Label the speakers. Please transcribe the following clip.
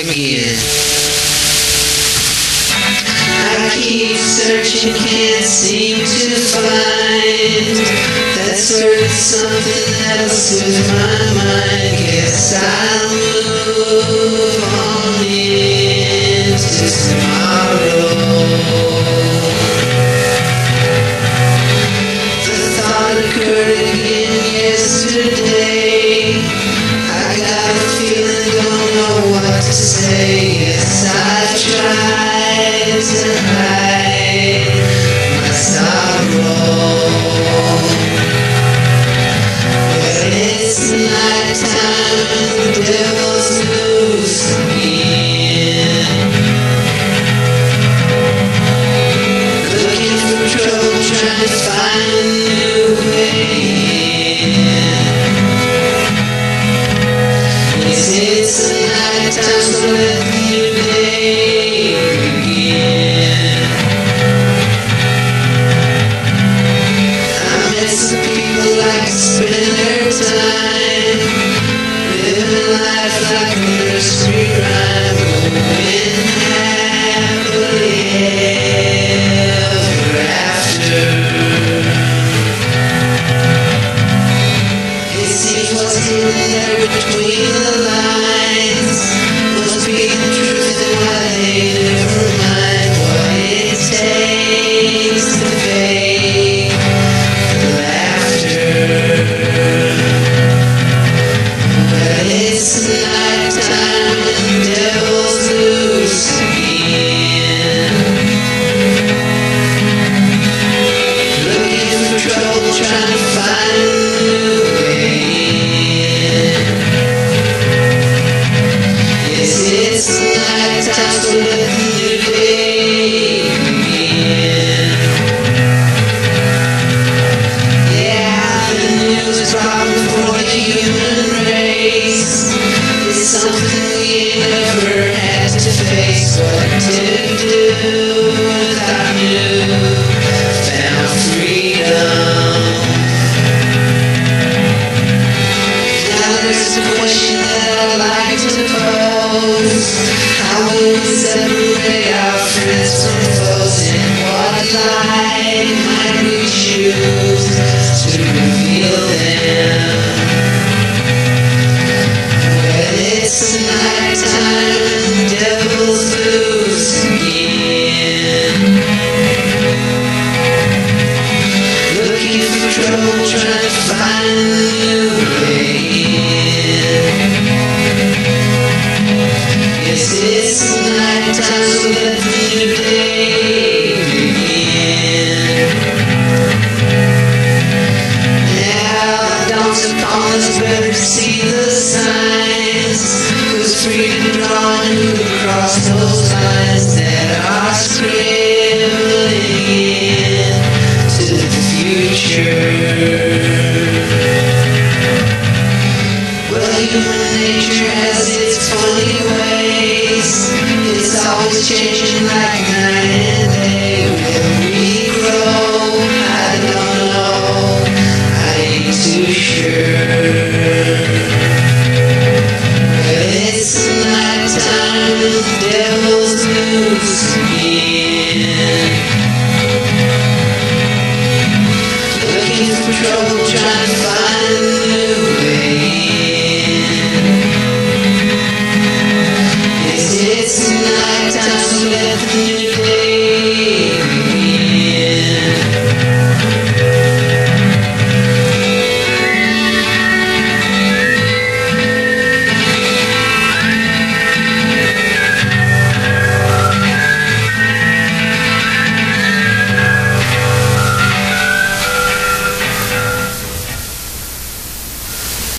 Speaker 1: again. I keep searching, can't seem to find that certain something that'll soothe my mind. Guess I'll move on into tomorrow. The thought occurred again yesterday. I got a feeling, don't know what to say. Yes, I tried to hide my sorrow, but it's nighttime and the devil's loose again. Looking for trouble, trying to find a new way in. Yes, it's a nighttime, so let the new day begin. I met some people like to spend their time living life like a nursery rhyme, going happily ever after. It seems what's hidden there between the lines must be the truth, and why they never mind what it takes to fake the laughter. But it's nighttime and the devil's loose again. Looking for trouble, trying to find a new way in. Yes, it's nighttime, so let the new day begin. Yeah, the newest problem for the human race is something we never had to face. What to do with our newfound freedom? Now there's a question that I'd like to pose. How will we separate our friends from foes? And what light might we choose to reveal them? Well, it's nighttime and the devil's loose again. Looking for trouble, trying to find a new way in. Yes, it's nighttime, so let the new day begin. Now, dawn's upon us, better see the signs, 'cause freedom drawing across those lines that are scribbling into the future. Well, human nature has